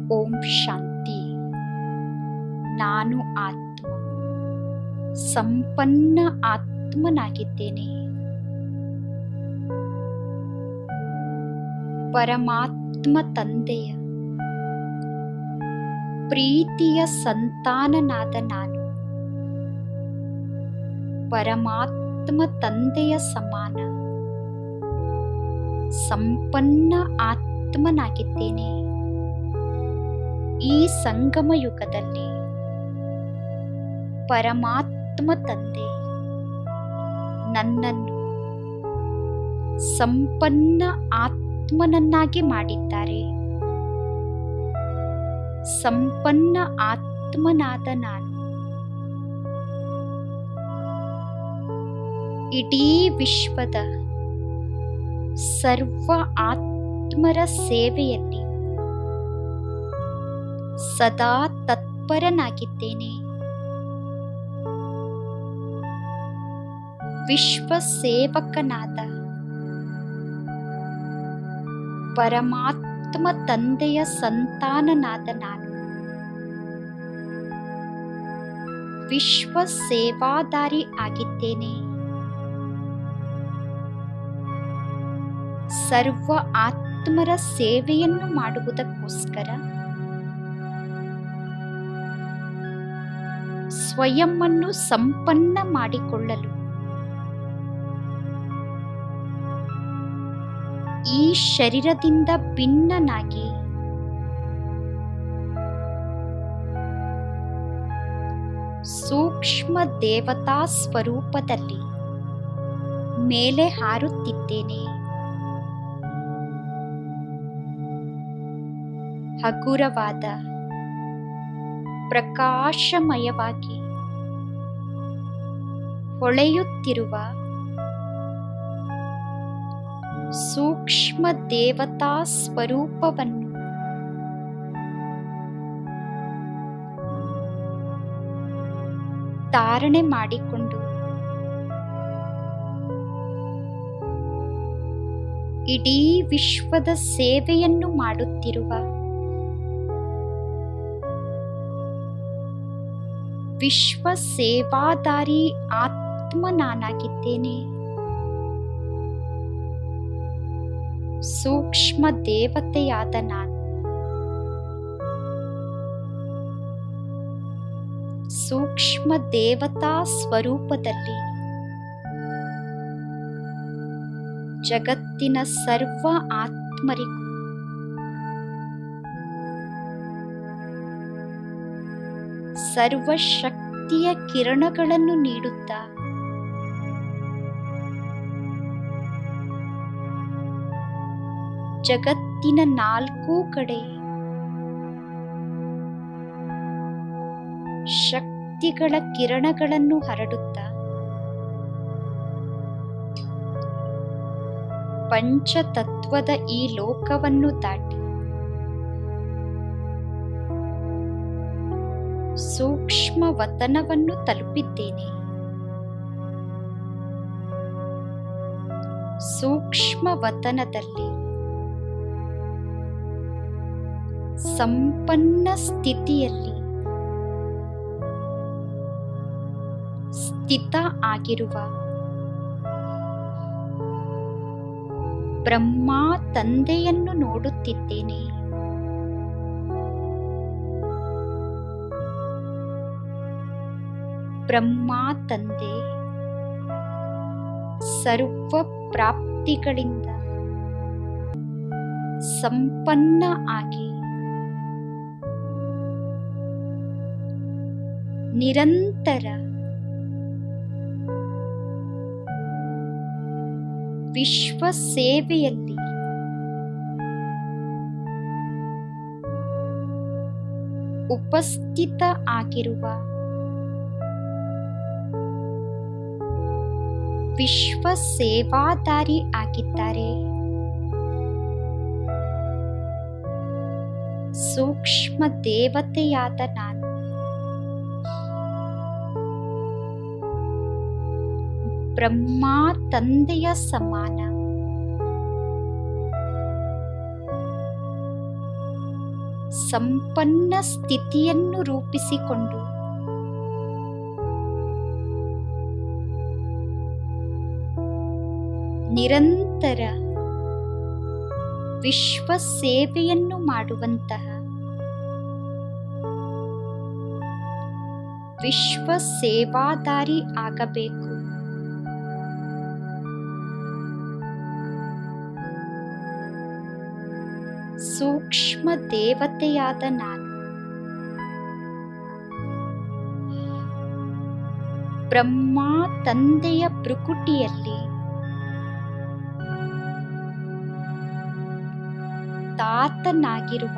ಓಂ ಶಾಂತಿ. ನಾನು ಆತ್ಮ, ಸಂಪನ್ನ ಆತ್ಮನಾಗಿದ್ದೇನೆ. ಪರಮಾತ್ಮ ತಂದೆಯ ಪ್ರೀತಿಯ ಸಂತಾನನಾದ ನಾನು ಪರಮಾತ್ಮ ತಂದೆಯ ಸಮಾನ ಸಂಪನ್ನ ಆತ್ಮನಾಗಿದ್ದೇನೆ. ಈ ಸಂಗಮ ಯುಗದಲ್ಲಿ ಪರಮಾತ್ಮ ತಂದೆ ನನ್ನನ್ನು ಸಂಪನ್ನ ಆತ್ಮನನ್ನಾಗಿ ಮಾಡಿದ್ದಾರೆ. ಸಂಪನ್ನ ಆತ್ಮನಾದ ನಾನು ಇಡೀ ವಿಶ್ವದ ಸರ್ವ ಆತ್ಮರ ಸೇವೆಯಲ್ಲಿ ಸದಾ ತತ್ಪರನಾಗಿದ್ದೇನೆ. ವಿಶ್ವ ಸೇವಕನಾದ ಪರಮಾತ್ಮ ತಂದೆಯ ಸಂತಾನನಾದ ನಾನು ವಿಶ್ವ ಸೇವಾದಾರಿ ಆಗಿದ್ದೇನೆ. ಸರ್ವ ಆತ್ಮರ ಸೇವೆಯನ್ನು ಮಾಡುವುದಕ್ಕೋಸ್ಕರ ಸ್ವಯಂವನ್ನು ಸಂಪನ್ನ ಮಾಡಿಕೊಳ್ಳಲು ಈ ಶರೀರದಿಂದ ಭಿನ್ನನಾಗಿ ಸೂಕ್ಷ್ಮ ದೇವತಾ ಸ್ವರೂಪದಲ್ಲಿ ಮೇಲೆ ಹಾರುತ್ತಿದ್ದೇನೆ. ಹಗುರವಾದ ಪ್ರಕಾಶಮಯವಾಗಿ ಹೊಳೆಯುತ್ತಿರುವ ಸೂಕ್ಷ್ಮ ದೇವತಾ ಸ್ವರೂಪವನ್ನು ಧಾರಣೆ ಮಾಡಿಕೊಂಡು ಇಡೀ ವಿಶ್ವದ ಸೇವೆಯನ್ನು ಮಾಡುತ್ತಿರುವ ವಿಶ್ವ ಸೇವಾದಾರಿ ಆತ್ಮ ನಾನಾಗಿದ್ದೇನೆ. ಸೂಕ್ಷ್ಮ ದೇವತೆಯಾದ ನಾನು ಸೂಕ್ಷ್ಮ ದೇವತಾ ಸ್ವರೂಪದಲ್ಲಿ ಜಗತ್ತಿನ ಸರ್ವ ಆತ್ಮರಿಗೂ ಸರ್ವಶಕ್ತಿಯ ಕಿರಣಗಳನ್ನು ನೀಡುತ್ತಾ ಜಗತ್ತಿನ ನಾಲ್ಕೂ ಕಡೆ ಶಕ್ತಿಗಳ ಕಿರಣಗಳನ್ನು ಹರಡುತ್ತಾ ಪಂಚತತ್ವದ ಈ ಲೋಕವನ್ನು ದಾಟಿ ಸೂಕ್ಷ್ಮ ವತನವನ್ನು ತಲುಪಿದ್ದೇನೆ. ಸೂಕ್ಷ್ಮ ವತನದಲ್ಲಿ ಸಂಪನ್ನ ಸ್ಥಿತಿಯಲ್ಲಿ ಸ್ಥಿತ ಆಗಿರುವ ಬ್ರಹ್ಮ ತಂದೆಯನ್ನು ನೋಡುತ್ತಿದ್ದೇನೆ. ಬ್ರಹ್ಮ ತಂದೆ ಸರ್ವ ಪ್ರಾಪ್ತಿಗಳಿಂದ ಸಂಪನ್ನ ಆಗಿ ನಿರಂತರ ವಿಶ್ವ ಸೇವೆಯಲ್ಲಿ ಉಪಸ್ಥಿತ ಆಗಿರುವ ವಿಶ್ವ ಸೇವಾದಾರಿ ಆಗಿದ್ದಾರೆ. ಸೂಕ್ಷ್ಮ ದೇವತೆಯಾದ ನಾನು ಬ್ರಹ್ಮ ತಂದೆಯ ಸಮಾನ ಸಂಪನ್ನ ಸ್ಥಿತಿಯನ್ನು ರೂಪಿಸಿಕೊಂಡು ನಿರಂತರ ವಿಶ್ವ ಸೇವೆಯನ್ನು ಮಾಡುವಂತಹ ವಿಶ್ವ ಸೇವಾದಾರಿ ಆಗಬೇಕು. ಸೂಕ್ಷ್ಮ ದೇವತೆಯಾದ ನಾನು ಬ್ರಹ್ಮ ತಂದೆಯ ಭ್ರುಕುಟಿಯಲ್ಲಿ ತಾತನಾಗಿರುವ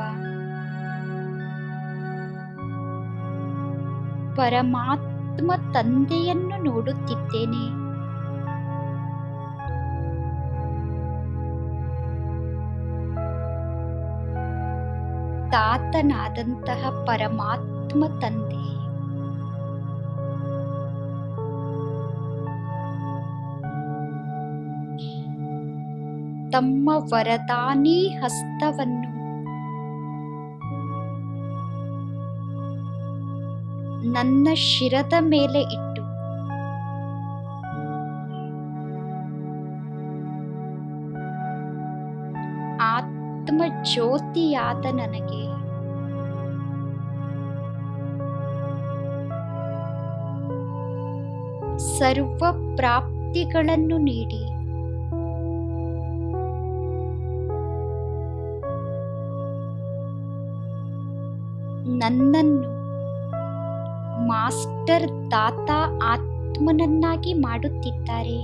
ಪರಮಾತ್ಮ ತಂದೆಯನ್ನು ನೋಡುತ್ತಿದ್ದೇನೆ. ತಾತನಾದಂತಹ ಪರಮಾತ್ಮ ತಂದೆ ತಮ್ಮ ವರದಾನಿ ಹಸ್ತವನ್ನು ನನ್ನ ಶಿರದ ಮೇಲೆ ಇಟ್ಟು ಆತ್ಮ ಜ್ಯೋತಿಯಾದ ನನಗೆ ಸರ್ವ ಪ್ರಾಪ್ತಿಗಳನ್ನು ನೀಡಿ ನನ್ನನ್ನು ಮಾಸ್ಟರ್ ದಾತ ಆತ್ಮನನ್ನಾಗಿ ಮಾಡುತ್ತಿದ್ದಾರೆ.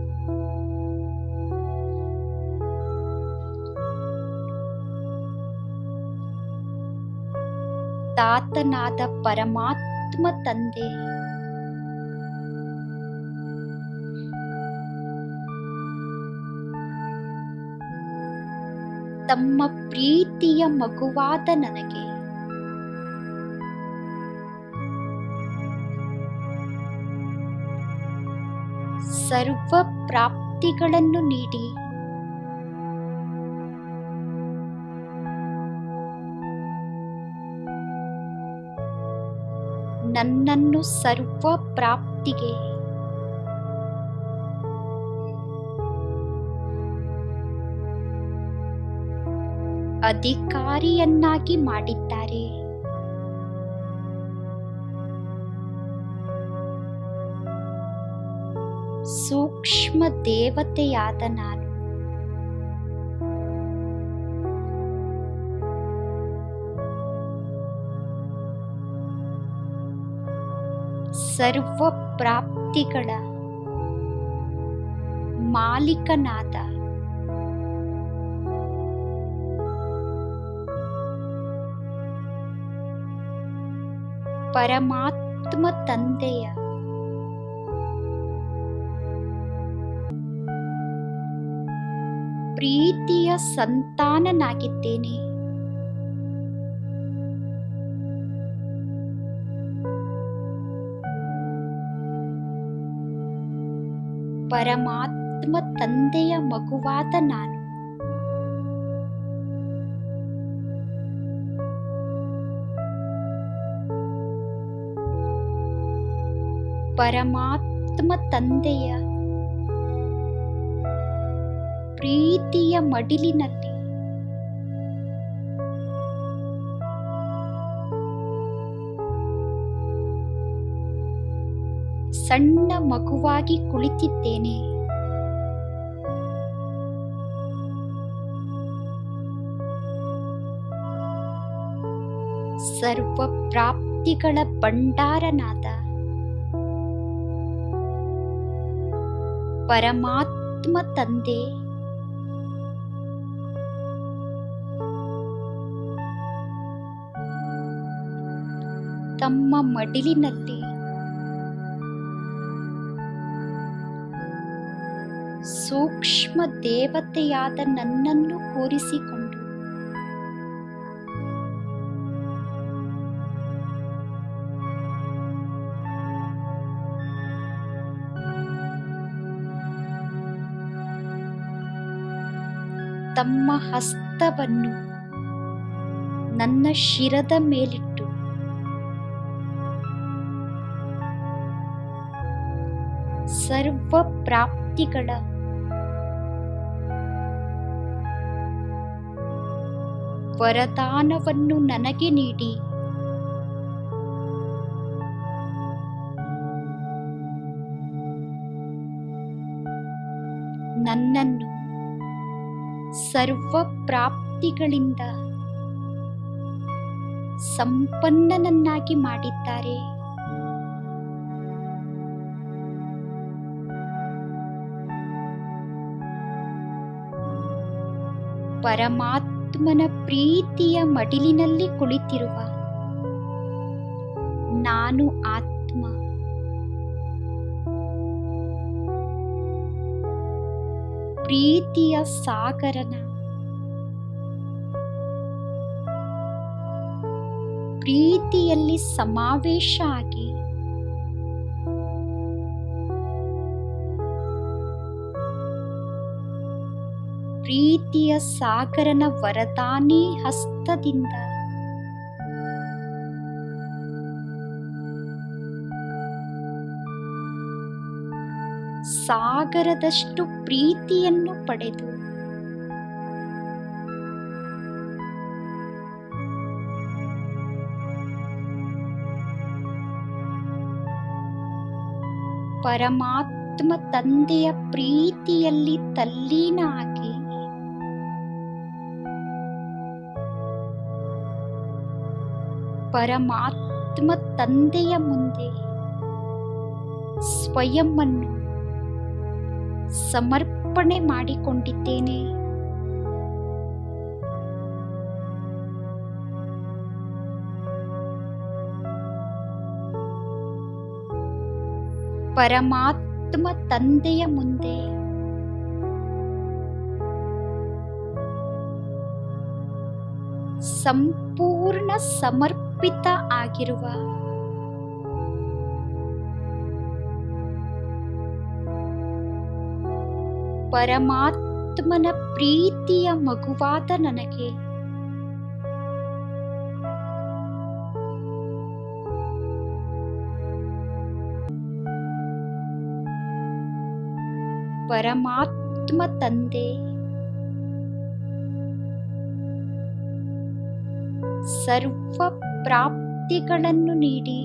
ತಾತನಾದ ಪರಮಾತ್ಮ ತಂದೆ ತಮ್ಮ ಪ್ರೀತಿಯ ಮಗುವಾದ ನನಗೆ ಸರ್ವ ಪ್ರಾಪ್ತಿಗಳನ್ನು ನೀಡಿ ನನ್ನನ್ನು ಸರ್ವ ಪ್ರಾಪ್ತಿಗೆ ಅಧಿಕಾರಿಯನ್ನಾಗಿ ಮಾಡಿದ್ದಾರೆ. ಸೂಕ್ಷ್ಮ ದೇವತೆಯಾದ ನಾನು ಸರ್ವ ಪ್ರಾಪ್ತಿಗಳ ಮಾಲೀಕನಾದ ಪರಮಾತ್ಮ ತಂದೆಯ ಪ್ರೀತಿಯ ಸಂತಾನನಾಗಿದ್ದೇನೆ. ಪರಮಾತ್ಮ ತಂದೆಯ ಮಗುವಾದ ನಾನು ಪರಮಾತ್ಮ ತಂದೆಯ ಪ್ರೀತಿಯ ಮಡಿಲಿನಲ್ಲಿ ಸಣ್ಣ ಮಗುವಾಗಿ ಕುಳಿತಿದ್ದೇನೆ. ಸರ್ವ ಪ್ರಾಪ್ತಿಗಳ ಭಂಡಾರನಾದ ಪರಮಾತ್ಮ ತಂದೆ ತಮ್ಮ ಮಡಿಲಿನಲ್ಲಿ ಸೂಕ್ಷ್ಮ ದೇವತೆಯಾದ ನನ್ನನ್ನು ಕೂರಿಸಿಕೊಂಡು ತಮ್ಮ ಹಸ್ತವನ್ನು ನನ್ನ ಶಿರದ ಮೇಲಿಟ್ಟು ಸರ್ವ ಪ್ರಾಪ್ತಿಗಳ ವರದಾನವನ್ನು ನನಗೆ ನೀಡಿ ನನ್ನನ್ನು ಸರ್ವ ಪ್ರಾಪ್ತಿಗಳಿಂದ ಸಂಪನ್ನನನ್ನಾಗಿ ಮಾಡಿದ್ದಾರೆ. ಪರಮಾತ್ಮನ ಪ್ರೀತಿಯ ಮಡಿಲಿನಲ್ಲಿ ಕುಳಿತಿರುವ ನಾನು ಆತ್ಮ ಪ್ರೀತಿಯ ಸಾಗರನ ಪ್ರೀತಿಯಲ್ಲಿ ಸಮಾವೇಶ ಆಗಿ ಪ್ರೀತಿಯ ಸಾಗರನ ವರದಾನಿ ಹಸ್ತದಿಂದ ಸಾಗರದಷ್ಟು ಪ್ರೀತಿಯನ್ನು ಪಡೆದು ಪರಮಾತ್ಮ ತಂದೆಯ ಪ್ರೀತಿಯಲ್ಲಿ ತಲ್ಲೀನ ಆಗಿ ಪರಮಾತ್ಮ ತಂದೆಯ ಮುಂದೆ ಸ್ವಯಂವನ್ನು ಸಮರ್ಪಣೆ ಮಾಡಿಕೊಂಡಿದ್ದೇನೆ. ಪರಮಾತ್ಮ ತಂದೆಯ ಮುಂದೆ ಸಂಪೂರ್ಣ ಸಮರ್ಪಿತ ಆಗಿರುವ ಪರಮಾತ್ಮನ ಪ್ರೀತಿಯ ಮಗುವಾದ ನನಗೆ ಪರಮಾತ್ಮ ತಂದೆ ಸರ್ವ ಪ್ರಾಪ್ತಿಗಳನ್ನು ನೀಡಿ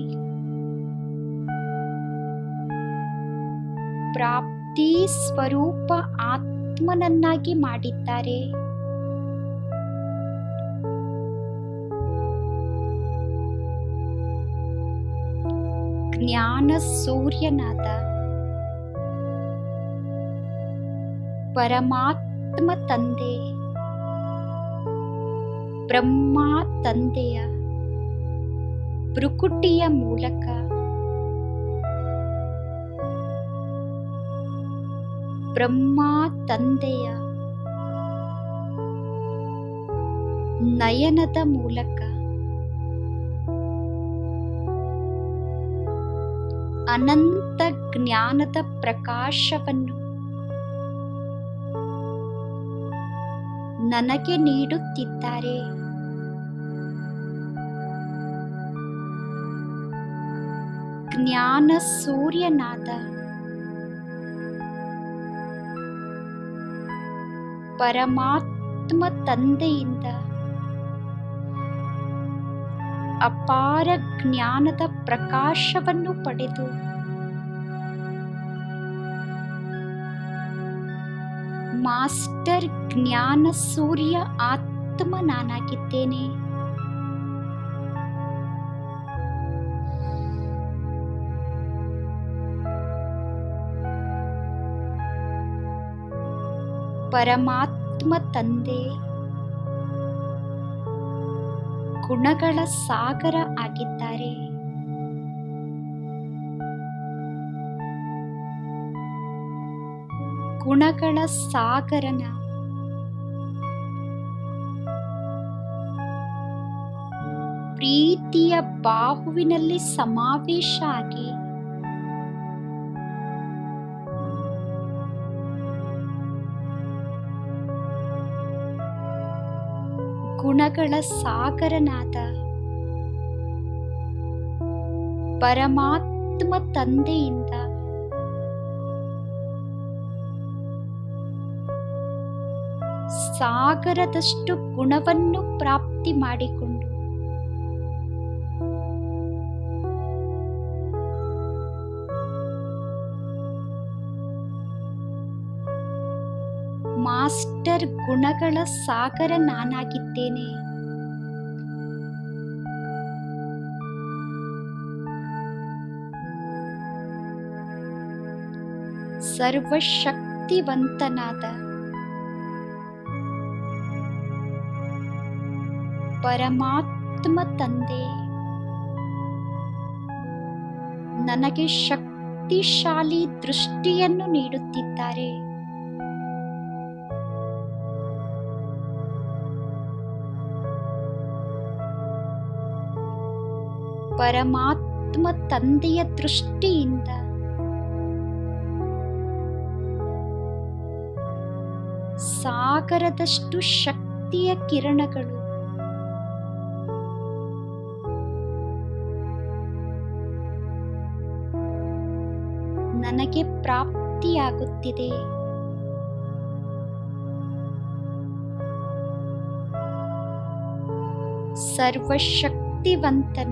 ಪ್ರಾಪ್ತಿ ಸ್ವರೂಪ ಆತ್ಮನನ್ನಾಗಿ ಮಾಡಿದ್ದಾರೆ. ಜ್ಞಾನ ಸೂರ್ಯನಾದ ಪರಮಾತ್ಮ ತಂದೆ ಬ್ರಹ್ಮ ತಂದೆಯ ಭ್ರುಕುಟಿಯ ಮೂಲಕ ಬ್ರಹ್ಮ ತಂದೆಯ ನಯನದ ಮೂಲಕ ಅನಂತ ಜ್ಞಾನದ ಪ್ರಕಾಶವನ್ನು ನನಗೆ ನೀಡುತ್ತಿದ್ದಾರೆ. ಜ್ಞಾನ ಸೂರ್ಯನಾದ ಪರಮಾತ್ಮ ತಂದೆಯಿಂದ ಅಪಾರ ಜ್ಞಾನದ ಪ್ರಕಾಶವನ್ನು ಪಡೆದು ಮಾಸ್ಟರ್ ಜ್ಞಾನ ಸೂರ್ಯ ಆತ್ಮ ನಾನಾಗಿದ್ದೇನೆ. ಪರಮಾತ್ಮ ತಂದೆ ಗುಣಗಳ ಸಾಗರ ಆಗಿದ್ದಾರೆ. ಗುಣಗಳ ಸಾಗರನ ಪ್ರೀತಿಯ ಬಾಹುವಿನಲ್ಲಿ ಸಮಾವೇಶ ಆಗಿ ಗುಣಗಳ ಸಾಗರನಾದ ಪರಮಾತ್ಮ ತಂದೆಯಿಂದ ಸಾಗರದಷ್ಟು ಗುಣವನ್ನು ಪ್ರಾಪ್ತಿ ಮಾಡಿಕೊಂಡು ಮಾಸ್ಟರ್ ಗುಣಗಳ ಸಾಗರ ನಾನಾಗಿದ್ದೇನೆ. ಸರ್ವಶಕ್ತಿವಂತನಾದ ಪರಮಾತ್ಮ ತಂದೆ ನನಗೆ ಶಕ್ತಿಶಾಲಿ ದೃಷ್ಟಿಯನ್ನು ನೀಡುತ್ತಿದ್ದಾರೆ. ಪರಮಾತ್ಮ ತಂದೆಯ ದೃಷ್ಟಿಯಿಂದ ಸಾಗರದಷ್ಟು ಶಕ್ತಿಯ ಕಿರಣಗಳು ನನಗೆ ಪ್ರಾಪ್ತಿಯಾಗುತ್ತಿದೆ. ಸರ್ವಶಕ್ತಿವಂತನ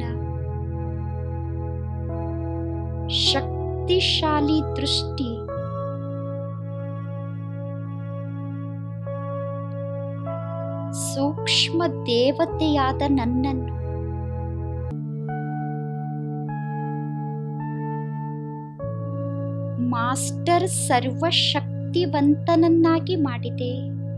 ಶಕ್ತಿಶಾಲಿ ದೃಷ್ಟಿ ಸೂಕ್ಷ್ಮ ದೇವತೆಯಾದ ನನ್ನನ್ನು ಮಾಸ್ಟರ್ ಸರ್ವಶಕ್ತಿವಂತನನ್ನಾಗಿ ಮಾಡಿದೆ.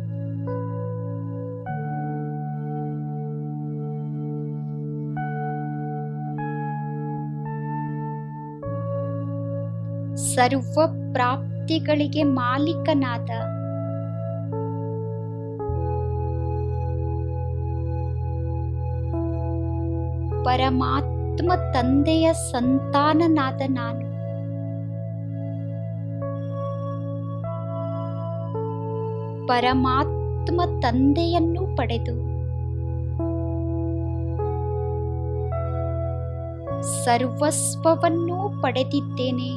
ಸರ್ವ ಪ್ರಾಪ್ತಿಗಳಿಗೆ ಮಾಲೀಕನಾದ ಪರಮಾತ್ಮ ತಂದೆಯ ಸಂತಾನನಾದ ನಾನು ಪರಮಾತ್ಮ ತಂದೆಯನ್ನು ಪಡೆದು ಸರ್ವಸ್ವವನ್ನೂ ಪಡೆದಿದ್ದೇನೆ.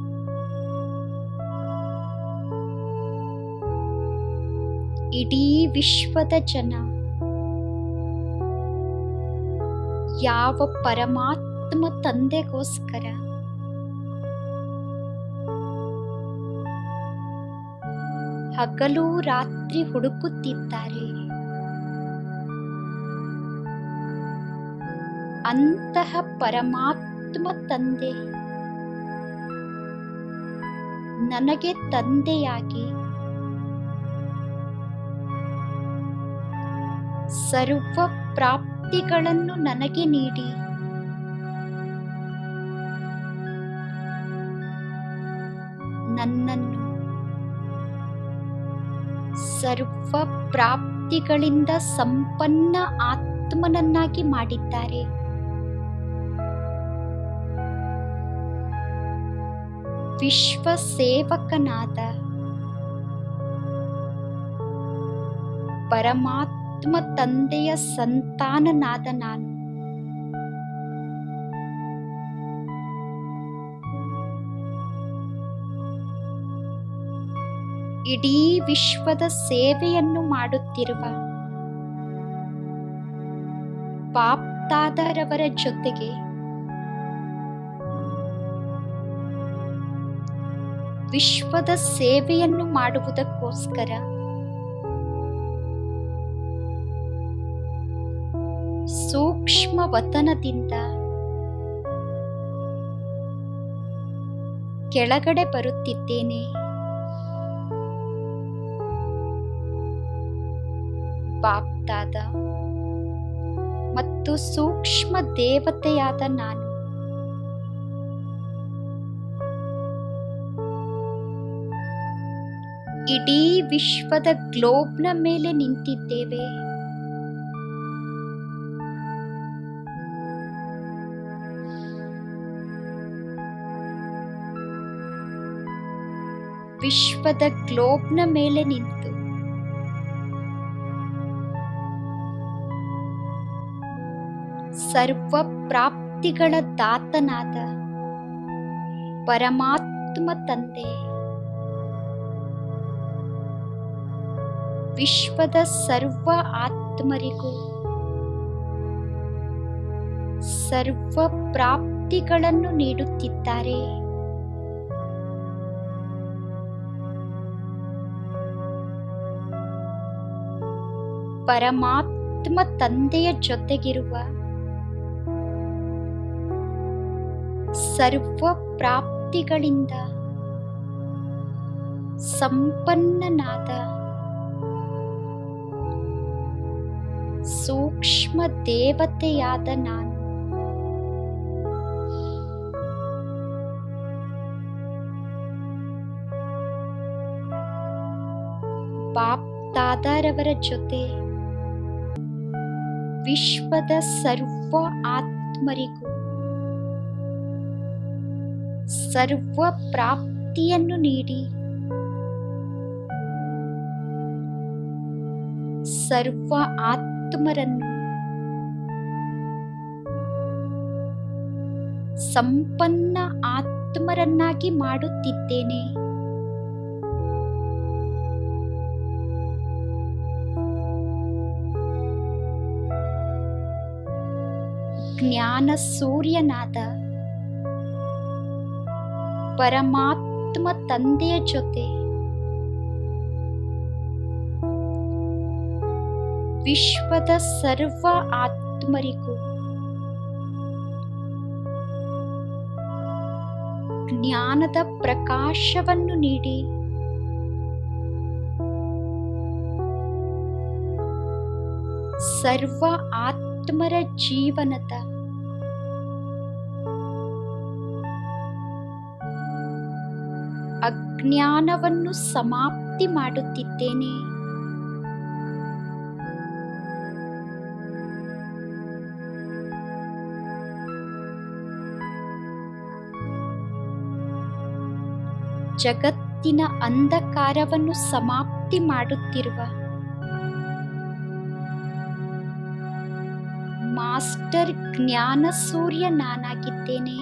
ಇಡೀ ವಿಶ್ವದ ಜನ ಯಾವ ಪರಮಾತ್ಮ ತಂದೆಗೋಸ್ಕರ ಹಗಲು ರಾತ್ರಿ ಹುಡುಕುತ್ತಿದ್ದಾರೆ, ಅಂತಹ ಪರಮಾತ್ಮ ತಂದೆ ನನಗೆ ತಂದೆಯಾಗಿ ಸರ್ವ ಪ್ರಾಪ್ತಿಗಳನ್ನು ನನಗೆ ನೀಡಿ ನನ್ನನ್ನು ಸರ್ವ ಪ್ರಾಪ್ತಿಗಳಿಂದ ಸಂಪನ್ನ ಆತ್ಮನನ್ನಾಗಿ ಮಾಡಿದ್ದಾರೆ. ವಿಶ್ವ ಸೇವಕನಾದ ಪರಮಾತ್ಮ ತಂದೆಯ ಸಂತಾನನಾದ ನಾನು ಇಡೀ ವಿಶ್ವದ ಸೇವೆಯನ್ನು ಮಾಡುತ್ತಿರುವ ಬಾಪ್ದಾದರವರ ಜೊತೆಗೆ ವಿಶ್ವದ ಸೇವೆಯನ್ನು ಮಾಡುವುದಕ್ಕೋಸ್ಕರ ಸೂಕ್ಷ್ಮ ವತನದಿಂದ ಕೆಳಗಡೆ ಬರುತ್ತಿದ್ದೇನೆ. ಬಾಪ್ದಾದ ಮತ್ತು ಸೂಕ್ಷ್ಮ ದೇವತೆಯಾದ ನಾನು ಇಡೀ ವಿಶ್ವದ ಗ್ಲೋಬ್ನ ಮೇಲೆ ನಿಂತಿದ್ದೇವೆ. ವಿಶ್ವದ ಗ್ಲೋಬ್ನ ಮೇಲೆ ನಿಂತು ಸರ್ವ ಪ್ರಾಪ್ತಿಗಳ ದಾತನಾದ ಪರಮಾತ್ಮ ತಂದೆ ವಿಶ್ವದ ಸರ್ವ ಆತ್ಮರಿಗೂ ಸರ್ವ ಪ್ರಾಪ್ತಿಗಳನ್ನು ನೀಡುತ್ತಿದ್ದಾರೆ. ಪರಮಾತ್ಮ ತಂದೆಯ ಜೊತೆಗಿರುವ ಸರ್ವ ಪ್ರಾಪ್ತಿಗಳಿಂದ ಸಂಪನ್ನನಾದ ಸೂಕ್ಷ್ಮ ದೇವತೆಯಾದ ನಾನು ಬಾಪ್ ದಾದಾರವರ ಜೊತೆ ವಿಶ್ವದ ಸರ್ವ ಆತ್ಮರಿಗೂ ಸರ್ವ ಪ್ರಾಪ್ತಿಯನ್ನು ನೀಡಿ ಸರ್ವ ಆತ್ಮರನ್ನು ಸಂಪನ್ನ ಆತ್ಮರನ್ನಾಗಿ ಮಾಡುತ್ತಿದ್ದೇನೆ. ಜ್ಞಾನ ಸೂರ್ಯನಾದ ಪರಮಾತ್ಮ ತಂದೆಯ ಜೊತೆ ವಿಶ್ವದ ಸರ್ವ ಆತ್ಮರಿಗೂ ಜ್ಞಾನದ ಪ್ರಕಾಶವನ್ನು ನೀಡಿ ಸರ್ವ ಆತ್ಮರ ಜೀವನದ ಅಜ್ಞಾನವನ್ನು ಸಮಾಪ್ತಿ ಮಾಡುತ್ತಿದ್ದೇನೆ. ಜಗತ್ತಿನ ಅಂಧಕಾರವನ್ನು ಸಮಾಪ್ತಿ ಮಾಡುತ್ತಿರುವ ಮಾಸ್ಟರ್ ಜ್ಞಾನ ಸೂರ್ಯ ನಾನಾಗಿದ್ದೇನೆ.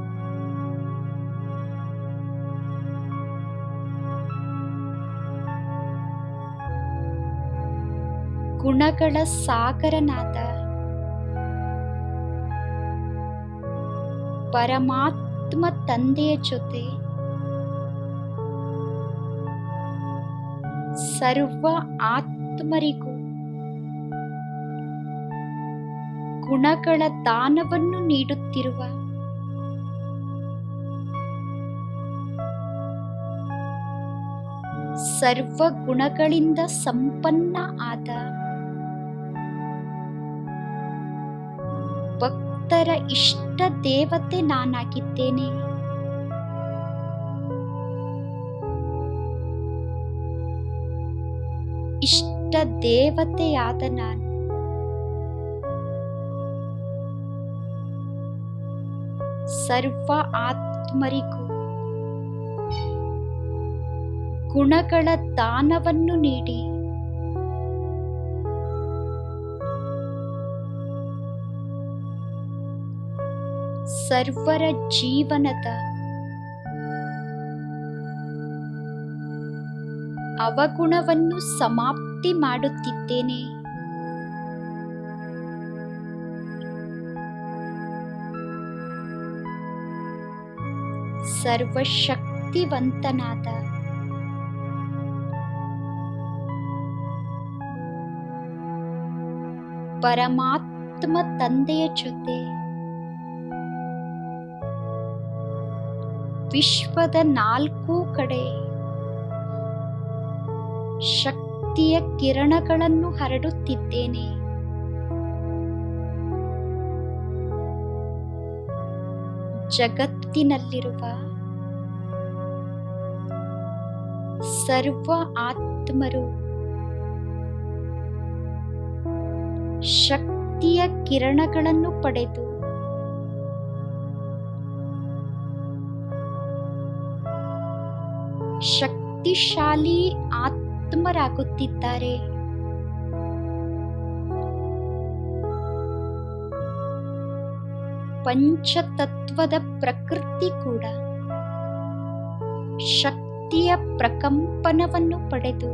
ಗುಣಗಳ ಸಾಗರನಾದ ಪರಮಾತ್ಮ ತಂದೆಯ ಜೊತೆ ಸರ್ವ ಆತ್ಮರಿಗೂ ಗುಣಗಳ ದಾನವನ್ನು ನೀಡುತ್ತಿರುವ ಸರ್ವ ಗುಣಗಳಿಂದ ಸಂಪನ್ನ ಆದ ಭಕ್ತರ ಇಷ್ಟ ದೇವತೆ ನಾನಾಗಿದ್ದೇನೆ. ಇಷ್ಟ ದೇವತೆಯಾದ ನಾನು ಸರ್ವ ಆತ್ಮರಿಗೂ ಗುಣಗಳ ದಾನವನ್ನು ನೀಡಿ ಸರ್ವರ ಜೀವನದ ಅವಗುಣವನ್ನು ಸಮಾಪ್ತಿ ಮಾಡುತ್ತಿದ್ದೇನೆ. ಸರ್ವಶಕ್ತಿವಂತನಾದ ಪರಮಾತ್ಮ ತಂದೆಯ ಜೊತೆ ವಿಶ್ವದ ನಾಲ್ಕೂ ಕಡೆ ಶಕ್ತಿಯ ಕಿರಣಗಳನ್ನು ಹರಡುತ್ತಿದ್ದೇನೆ. ಜಗತ್ತಿನಲ್ಲಿರುವ ಸರ್ವ ಆತ್ಮರು ಶಕ್ತಿಯ ಕಿರಣಗಳನ್ನು ಪಡೆದು ಶಕ್ತಿಶಾಲಿ ಆತ್ಮರಾಗುತ್ತಿದ್ದಾರೆ. ಪಂಚತತ್ವದ ಪ್ರಕೃತಿ ಕೂಡ ಶಕ್ತಿಯ ಪ್ರಕಂಪನವನ್ನು ಪಡೆದು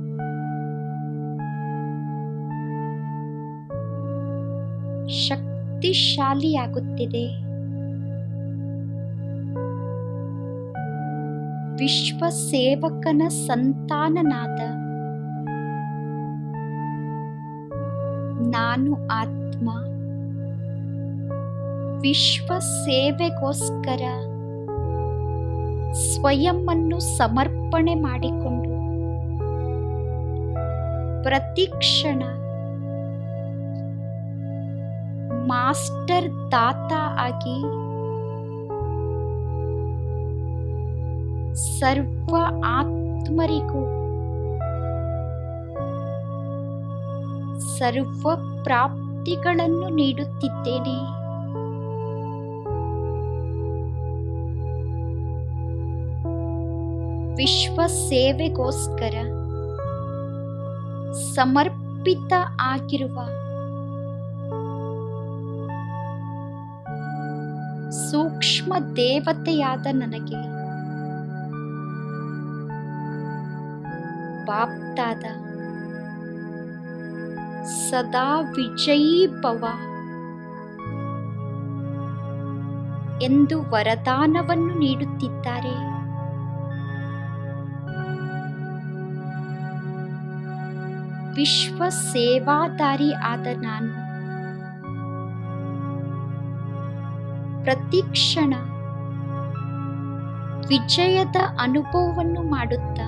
ಶಕ್ತಿಶಾಲಿಯಾಗುತ್ತಿದೆ. ವಿಶ್ವ ಸೇವಕನ ಸಂತಾನನಾದ ನಾನು ಆತ್ಮ ವಿಶ್ವ ಸೇವೆಗೋಸ್ಕರ ಸ್ವಯಂವನ್ನು ಸಮರ್ಪಣೆ ಮಾಡಿಕೊಂಡು ಪ್ರತಿಕ್ಷಣ ಮಾಸ್ಟರ್ ದಾತ ಆಗಿ ಸರ್ವ ಆತ್ಮರಿಗೂ ಸರ್ವ ಪ್ರಾಪ್ತಿಗಳನ್ನು ನೀಡುತ್ತಿದ್ದೇನೆ. ವಿಶ್ವ ಸೇವೆಗೋಸ್ಕರ ಸಮರ್ಪಿತ ಆಗಿರುವ ಸೂಕ್ಷ್ಮ ದೇವತೆಯಾದ ನನಗೆ ಬಾಪ್ದಾದ ಸದಾ ವಿಜಯೀ ಭವ ಎಂದು ವರದಾನವನ್ನು ನೀಡುತ್ತಿದ್ದಾರೆ. ವಿಶ್ವ ಸೇವಾದಾರಿ ಆದ ನಾನು ಪ್ರತಿಕ್ಷಣ ವಿಜಯದ ಅನುಭವವನ್ನು ಮಾಡುತ್ತಾ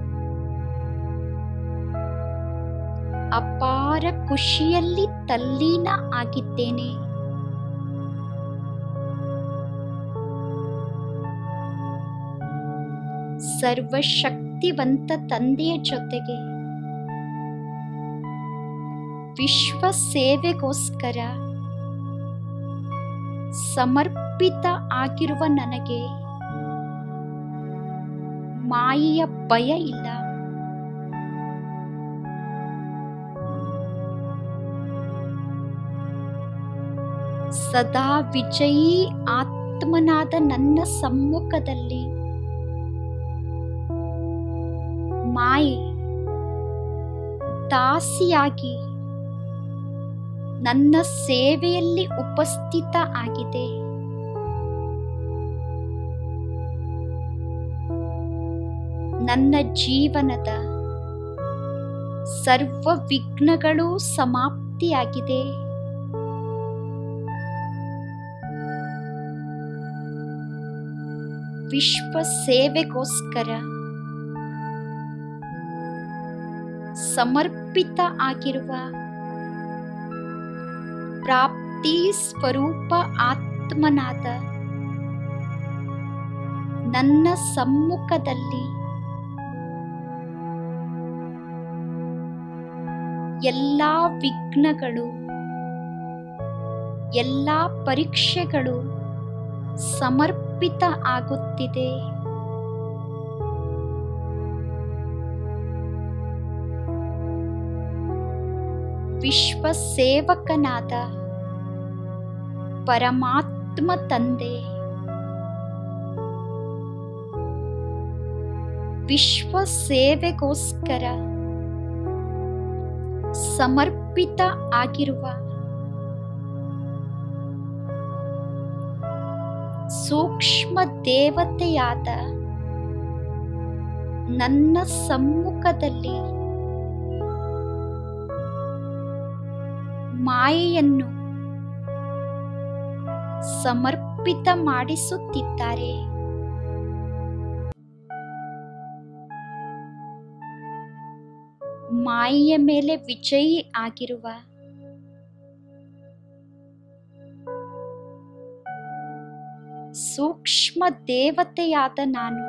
ಅಪಾರ ಖುಷಿಯಲ್ಲಿ ತಲ್ಲೀನ ಆಗಿದ್ದೇನೆ. ಸರ್ವಶಕ್ತಿವಂತ ತಂದೆಯ ಜೊತೆಗೆ ವಿಶ್ವ ಸೇವೆಗೋಸ್ಕರ ಸಮರ್ಪಿತ ಆಗಿರುವ ನನಗೆ ಮಾಯೆಯ ಭಯ ಇಲ್ಲ. ಸದಾ ವಿಜಯೀ ಆತ್ಮನಾದ ನನ್ನ ಸಮ್ಮುಖದಲ್ಲಿ ಮಾಯೆ ದಾಸಿಯಾಗಿ ನನ್ನ ಸೇವೆಯಲ್ಲಿ ಉಪಸ್ಥಿತ ಆಗಿದೆ. ನನ್ನ ಜೀವನದ ಸರ್ವ ವಿಘ್ನಗಳು ಸಮಾಪ್ತಿಯಾಗಿದೆ. ವಿಶ್ವ ಸೇವೆಗೋಸ್ಕರ ಸಮರ್ಪಿತ ಆಗಿರುವ ಪ್ರಾಪ್ತಿ ಸ್ವರೂಪ ಆತ್ಮನಾದ ನನ್ನ ಸಮ್ಮುಖದಲ್ಲಿ ಎಲ್ಲಾ ವಿಘ್ನಗಳು, ಎಲ್ಲಾ ಪರೀಕ್ಷೆಗಳು ಸಮರ್ಪಿತ ಆಗುತ್ತಿದೆ. ವಿಶ್ವ ಸೇವಕನಾದ ಪರಮಾತ್ಮ ತಂದೆ ವಿಶ್ವ ಸೇವೆಗೋಸ್ಕರ ಸಮರ್ಪಿತ ಆಗಿರುವ ಸೂಕ್ಷ್ಮ ದೇವತೆಯಾದ ನನ್ನ ಸಮ್ಮುಖದಲ್ಲಿ ಮಾಯೆಯನ್ನು ಸಮರ್ಪಿತ ಮಾಡಿಸುತ್ತಿದ್ದಾರೆ. ಮಾಯೆಯ ಮೇಲೆ ವಿಜಯಿ ಆಗಿರುವ ಸೂಕ್ಷ್ಮ ದೇವತೆಯಾದ ನಾನು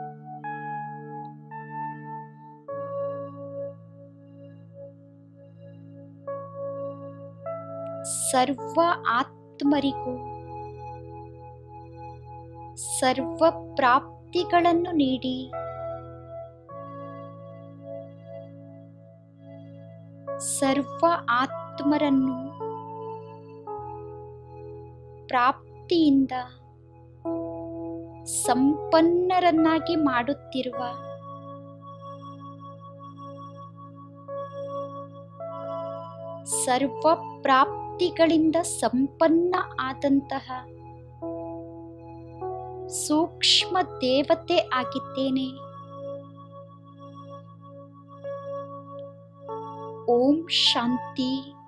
ಸರ್ವ ಆತ್ಮರಿಗೂ ಸರ್ವ ಪ್ರಾಪ್ತಿಗಳನ್ನು ನೀಡಿ ಸರ್ವ ಆತ್ಮರನ್ನು ಪ್ರಾಪ್ತಿಯಿಂದ ಸಂಪನ್ನರನ್ನಾಗಿ ಮಾಡುತ್ತಿರುವ ಸರ್ವ ಪ್ರಾಪ್ತಿಗಳಿಂದ ಸಂಪನ್ನ ಆದಂತಹ ಸೂಕ್ಷ್ಮ ದೇವತೆ ಆಗಿದ್ದೇನೆ. ಓಂ ಶಾಂತಿ.